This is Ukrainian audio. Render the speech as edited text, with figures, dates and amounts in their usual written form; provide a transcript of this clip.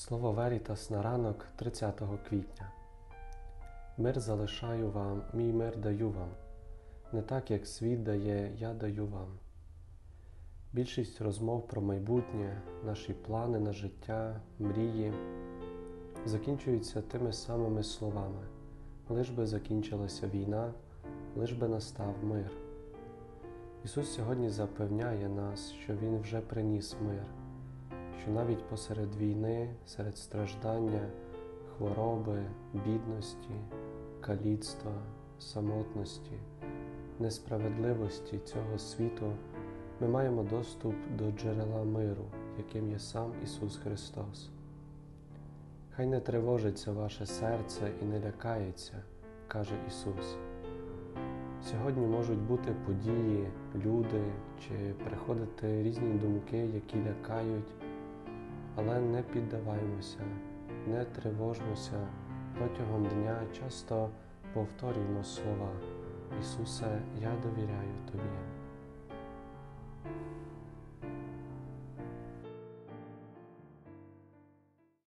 Слово Верітас на ранок 30 квітня. Мир залишаю вам, мій мир даю вам. Не так, як світ дає, я даю вам. Більшість розмов про майбутнє, наші плани на життя, мрії закінчуються тими самими словами. Лиш би закінчилася війна, лиш би настав мир. Ісус сьогодні запевняє нас, що Він вже приніс мир, що навіть посеред війни, серед страждання, хвороби, бідності, каліцтва, самотності, несправедливості цього світу ми маємо доступ до джерела миру, яким є сам Ісус Христос. Хай не тривожиться ваше серце і не лякається, каже Ісус. Сьогодні можуть бути події, люди чи приходити різні думки, які лякають, але не піддаваймося, не тривожмося. Протягом дня часто повторюємо слова: Ісусе, я довіряю Тобі.